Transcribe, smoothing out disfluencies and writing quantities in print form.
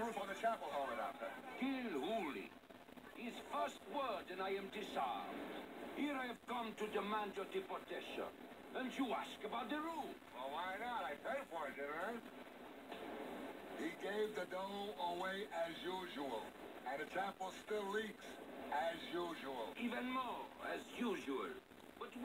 roof on the chapel holding up? Kill Hooli. His first word and I am disarmed. Here I have come to demand your deportation. And you ask about the roof. Well, why not? I paid for it, didn't I? He gave the dough away as usual. And the chapel still leaks as usual. Even more, as usual. But